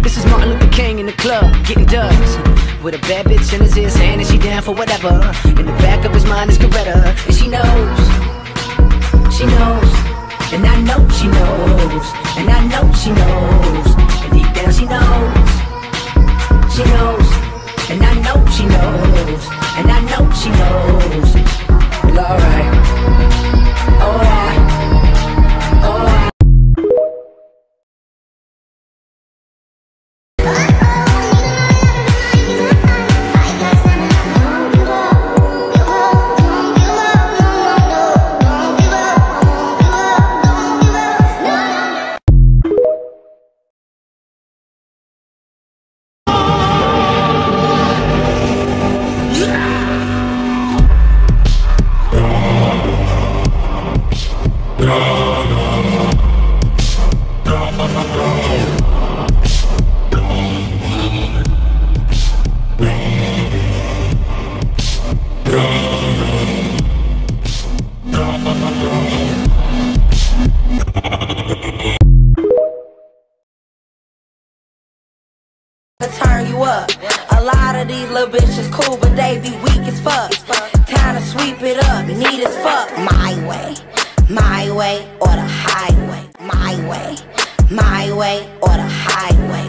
This is Martin Luther King in the club, getting dubs, with a bad bitch in his ear saying that she down for whatever. In the back of his mind is Coretta, and she knows, and I know she knows, and I know she knows, and deep down she knows, and I know she knows, and I know she knows. Well, alright, alright, alright. Turn you up. A lot of these little bitches cool, but they be weak as fuck. Time to sweep it up, neat as fuck. My way, or the highway. My way, or the highway.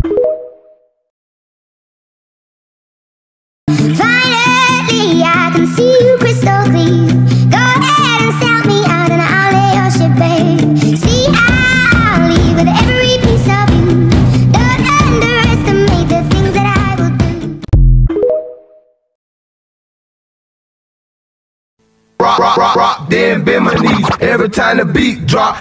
Finally, I can see you crystal clear. Go ahead and sell me out and I'll lay your shit, babe. See, I'll leave with every piece of you. Don't underestimate the things that I will do. Rock, then bend my knees every time the beat drop.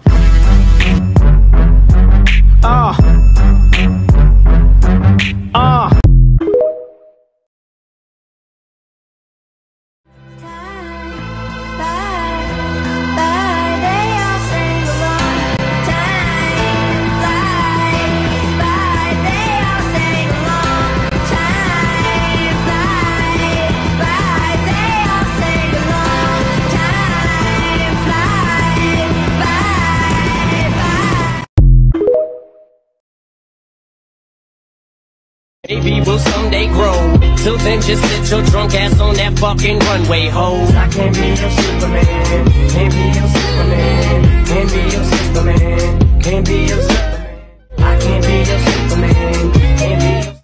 Maybe we'll someday grow. Till then, just sit your drunk ass on that fucking runway, ho. I can't be your Superman. Can't be your Superman. Can't be your Superman. Can't be your Superman. I can't be your Superman. Can't be your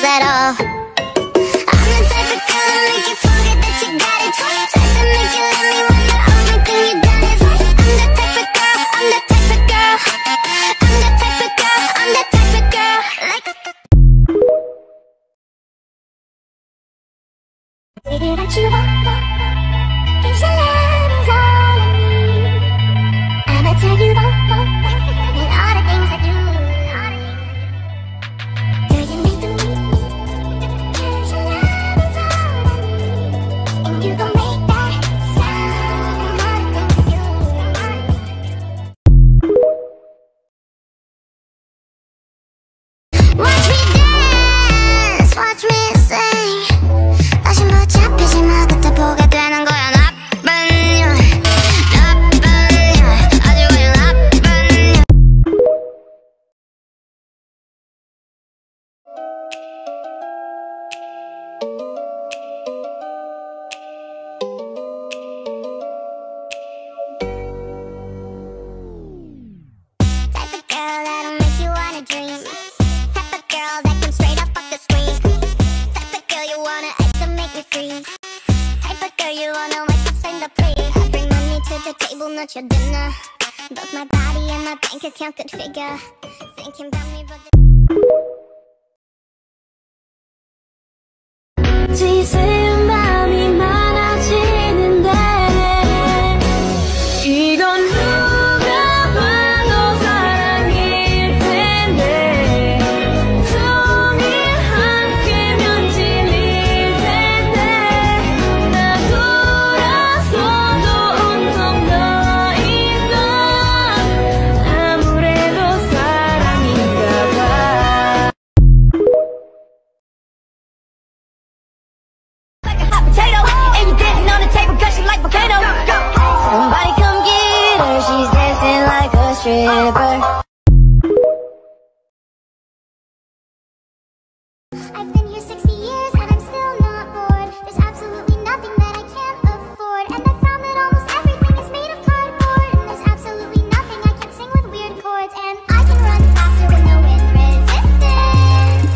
at all. I'm the type of girl that make you forget that you got it. Type to make you let me when the only thing you done is I'm the type of girl, I'm the type of girl, I'm the type of girl, I'm the type of girl. Like baby, what you want? If your love is all I need, I'ma tell you and all the things I do. Do you need to meet? If your love is all I need, and you gon' make that sound. All the things I do. Watch me dance, watch me sing. 다시 못 잡히지 마. 그때 보게 되는 거야. 나쁜 년, 나쁜 년, 아주 그냥 나쁜 년. Type of girl that'll make you wanna dream. Type of girl that can straight up off the screen. Type of girl you wanna ice and make me freeze. Type of girl you wanna wake up and the play. I bring money to the table, not your dinner. Both my body and my bank account could figure. Thinking about me, but 지새운 마음이 많아지는데 이건 누가 봐도 사랑일 텐데 종일 함께면 질릴 텐데 나 돌아서도 온통 너인 건 아무래도 사랑인가 봐. Like a hot potato, and you dancing on the table, gushing like volcano. Somebody come get her, she's dancing like a stripper. I've been here 60 years and I'm still not bored. There's absolutely nothing that I can't afford. And I found that almost everything is made of cardboard. And there's absolutely nothing I can't sing with weird chords. And I can run faster with no wind resistance.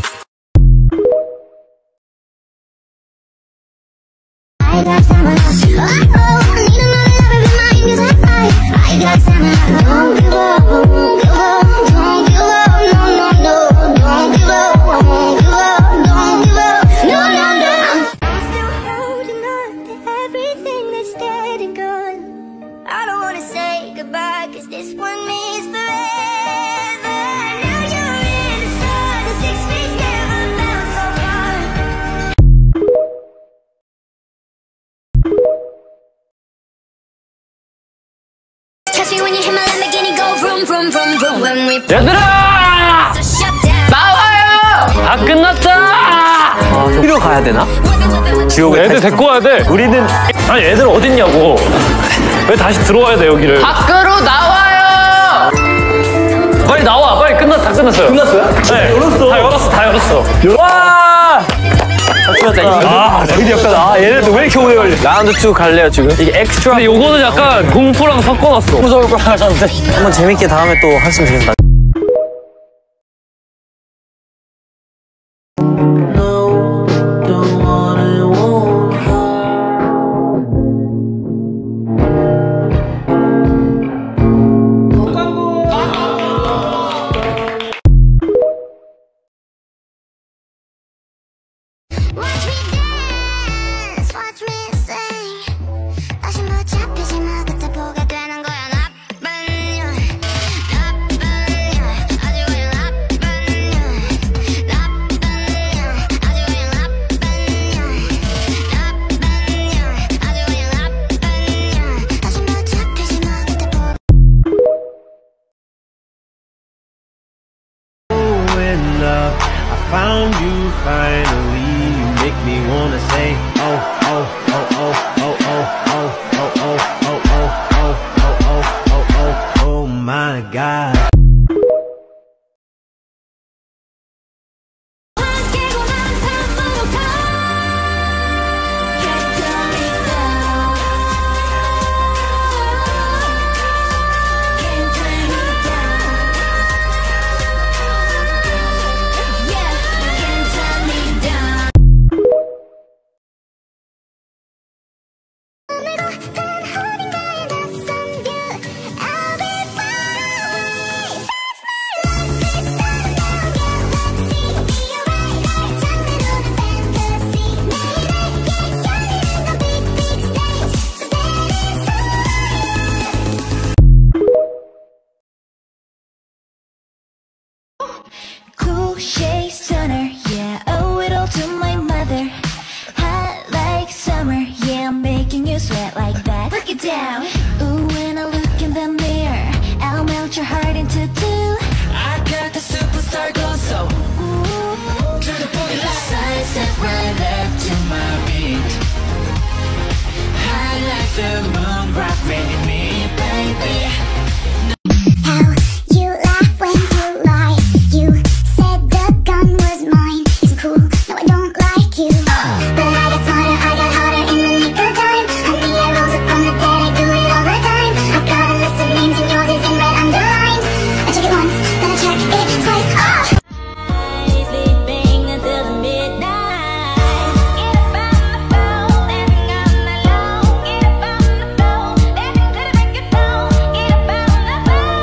I got someone else. Oh, I need another lover, but my fingers like fire. I got someone else. Don't give up, I won't give up. Don't give up, no, no, no. Don't give up, I won't give up. Don't give up, no, no, no. I'm still holding on to everything that's dead and gone. I don't wanna say goodbye, 'cause this one means forever. Now you're in the sun, the 6 feet never felt so far. Catch me when you hit my Lamborghini, go vroom, vroom, vroom, vroom. When we 얘들아! shut down. 나와요! 다 끝났다! 어디로 가야 되나? 지옥에 애들 데리고 와야 돼. 우리는 아니 애들 어딨냐고. 왜 다시 들어와야 돼 여기를. 밖으로 나와요! 빨리 나와. 빨리 다 끝났어요. 끝났어요? 네. 열었어. 다 열었어. 와! 되게 약간 얘네들 왜 이렇게 오래 걸려? 라운드 2 갈래요 지금? 이게 엑스트라. 근데 요거는 약간 공포랑 섞어놨어. 무서울 걸 하셨는데 한번 재밌게 다음에 또 했으면 좋겠다. Watch me dance, watch me sing. 다시 못 잡히지 마. 그때 보게 되는 거야. 나쁜 년, 나쁜 sweat like that. Break it down. Ooh, when I look in the mirror, I'll melt your heart into two. I got the superstar glow, so ooh, to the boogie line. Side step right left to my